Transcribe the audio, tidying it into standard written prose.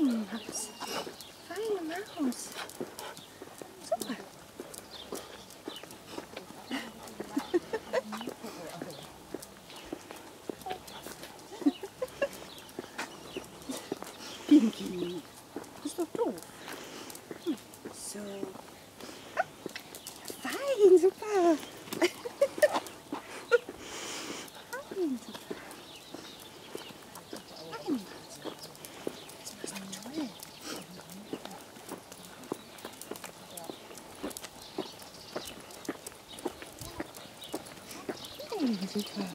Maus. Feine Maus. Super. Pinky. Ist doch doof. So. Fein, super. Fein, super. Fein. Das machst du toll. Fein, super.